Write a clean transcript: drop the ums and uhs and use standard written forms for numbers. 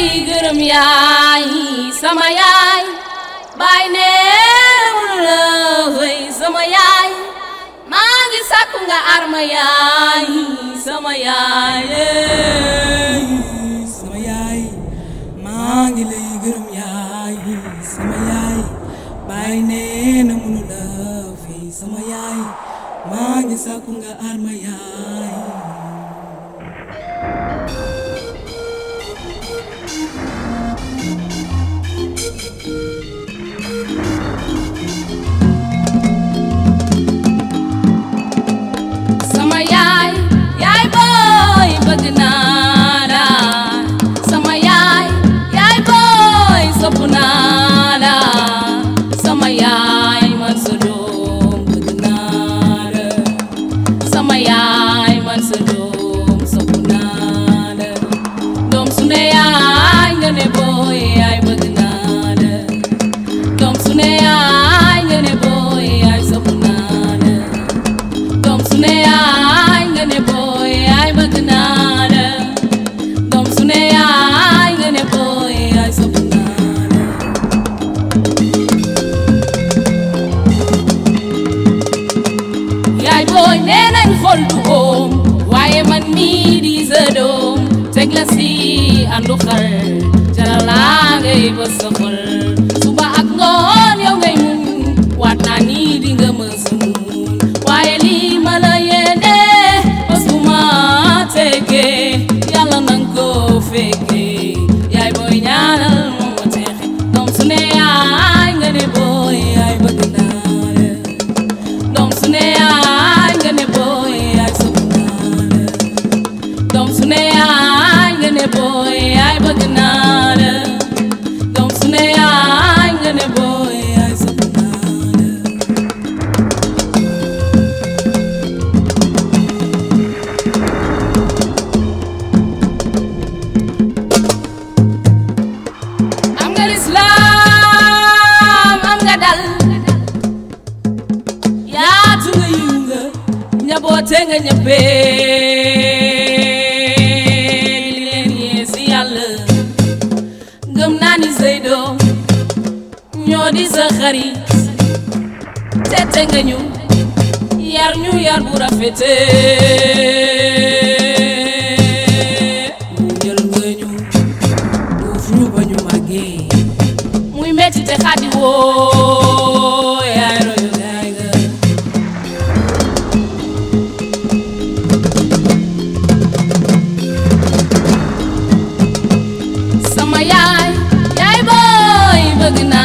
gërëm yaay sama yaay baay neewul la wey sama yaay maa ngi sàkku nga arma yaay sama yaay maa ngi lay gërëm yaay sama yaay baay nee na mënu la fay sama yaay maa ngi sàkku nga arma yaay sama yaay yaay booy bëgg naa la sama yaay yaay booy sopp naa la sama yaay man sa doom bëgg naa la sama yaay man sa doom sopp naa la doom su ne yaay nga ne booy yaay bëgg naa la doom su ne yaay nga ne booy yaay sopp naa la doom su ne yaay nga ne booy yaay bëgg naa la doom su ne yaay nga ne booy yaay sopp naa la yaay booy nee nañ xol du oom waaye man mii di sa doom teg la si àndu xar jara laa ngay ba sa xol suba ak ngoon yow ngay muñ waat naa ni di nga mës a muñ waaye lii ma la yéene bés bu ma teggee yàlla nang ko fekkee yaay booy ñaanal moo ma teexe doom su ne yaay nga ne booy yaay bëgg naa la doom su ne yaay nga ne booy yaay sopp naa la doom su ne yaay nga ne booy yaay bëgg naa la doom su ne yaay nga ne booy yaay sopp naa la am nga lislaam am nga dal yaatu nga yiw nga ñaboote nga ñëppee li leen yee si yàlla gëm naa ni say doom ñoo di sa xarit tete nga ñu yar bu rafetee jël nga ñu duuf ñu ba ñu màggee muy metti te xaddi woo yaay royu gaay nga sama yaay yaay booy bëgg naa